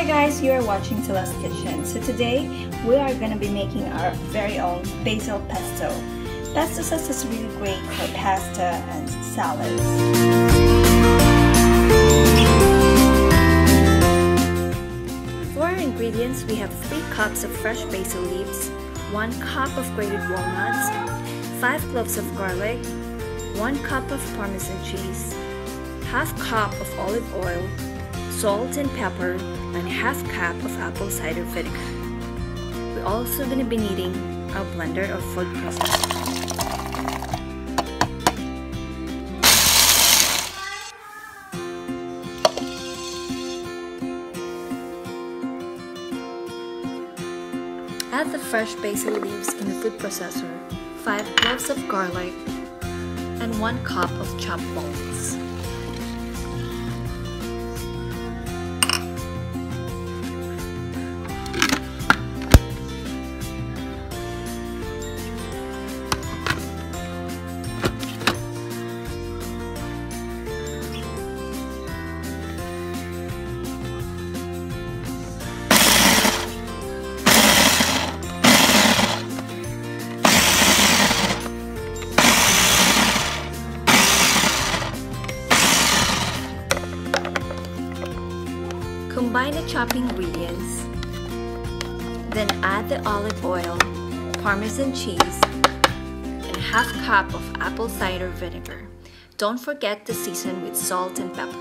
Hi guys, you are watching Celeste Kitchen. So today we are going to be making our very own basil pesto. Pesto sauce is really great for pasta and salads. For our ingredients, we have 3 cups of fresh basil leaves, 1 cup of grated walnuts, 5 cloves of garlic, 1 cup of Parmesan cheese, half cup of olive oil, salt and pepper, and half cup of apple cider vinegar. We're also going to be needing a blender or food processor. Add the fresh basil leaves in the food processor, 5 cloves of garlic, and 1 cup of chopped walnuts. Combine the chopped ingredients, then add the olive oil, Parmesan cheese, and half cup of apple cider vinegar. Don't forget to season with salt and pepper.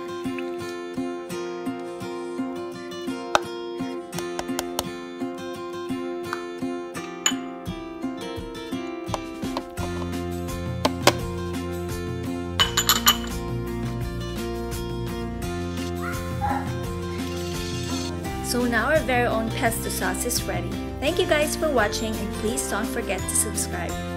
So now our very own pesto sauce is ready. Thank you guys for watching, and please don't forget to subscribe.